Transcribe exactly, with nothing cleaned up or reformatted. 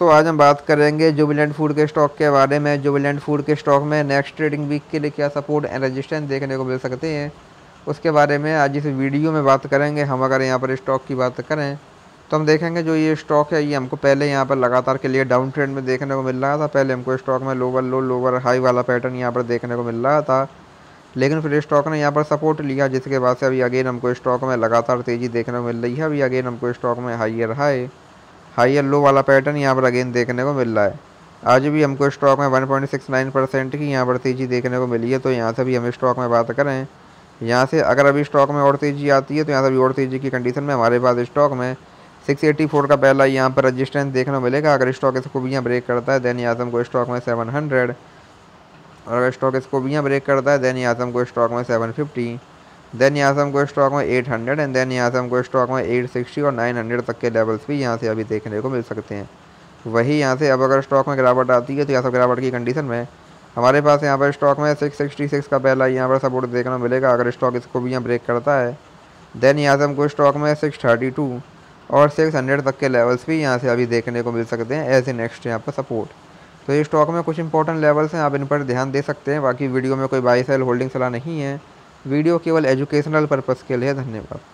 दोस्तों आज हम बात करेंगे जुबिलेंट फूड के स्टॉक के बारे में। जुबिलेंट फूड के स्टॉक में नेक्स्ट ट्रेडिंग वीक के लिए क्या सपोर्ट एंड रेजिस्टेंस देखने को मिल सकते हैं, उसके बारे में आज इस वीडियो में बात करेंगे। हम अगर यहाँ पर स्टॉक की बात करें तो हम देखेंगे जो ये स्टॉक है ये हमको पहले यहाँ पर लगातार के लिए डाउन ट्रेंड में देखने को मिल रहा था। पहले हमको स्टॉक में लोअर लो लोअर हाई वाला पैटर्न यहाँ पर देखने को मिल रहा था, लेकिन फिर स्टॉक ने यहाँ पर सपोर्ट लिया, जिसके बाद से अभी अगेन हमको स्टॉक में लगातार तेज़ी देखने को मिल रही है। अभी अगेन हमको स्टॉक में हाइयर हाई हाइयर लो वाला पैटर्न यहाँ पर अगेन देखने को मिल रहा है। आज भी हमको स्टॉक में one point six nine percent की यहाँ पर तेज़ी देखने को मिली है। तो यहाँ से भी हम स्टॉक में बात करें, यहाँ से अगर अभी स्टॉक में और तेज़ी आती है तो यहाँ से भी और तेज़ी की कंडीशन में हमारे पास स्टॉक में सिक्स एटी फोर का पहला यहाँ पर रजिस्टेंस देखने को मिलेगा। अगर स्टॉक इसको भी यहाँ ब्रेक करता है देन यहाँ से हमको स्टॉक में सेवन हंड्रेड, और अगर स्टॉक इसको भी यहाँ ब्रेक करता है देन यहाँ से हमको स्टॉक में सेवन फिफ्टी, देन यहाँ से हमको स्टॉक में एट हंड्रेड एंड देन यहाँ से हमको स्टॉक में एट सिक्सटी और नाइन हंड्रेड तक के लेवल्स भी यहाँ से अभी देखने को मिल सकते हैं। वही यहाँ से अब अगर स्टॉक में गिरावट आती है तो यहाँ से गिरावट की कंडीशन में हमारे पास यहाँ पर स्टॉक में सिक्स सिक्सटी सिक्स का पहला यहाँ पर सपोर्ट देखने को मिलेगा। अगर स्टॉक इसको भी यहाँ ब्रेक करता है देन यहाँ से हमको स्टॉक में सिक्स थर्टी टू और सिक्स हंड्रेड तक के लेवल्स भी यहाँ से अभी देखने को मिल सकते हैं एज ए नेक्स्ट यहाँ पर सपोर्ट। तो ये स्टॉक में कुछ इंपॉर्टेंट लेवल्स हैं, आप इन पर ध्यान दे सकते हैं। बाकी वीडियो में कोई बाई सेल होल्डिंग सलाह नहीं है, वीडियो केवल एजुकेशनल पर्पज़ के लिए। धन्यवाद।